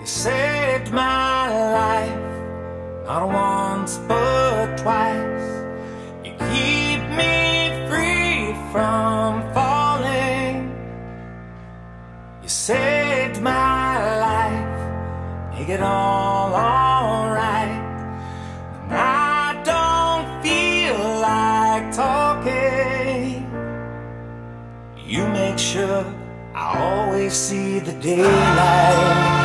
You saved my life, not once but twice. You keep me free from falling. You saved my life, make it all alright. And I don't feel like talking. You make sure I always see the daylight.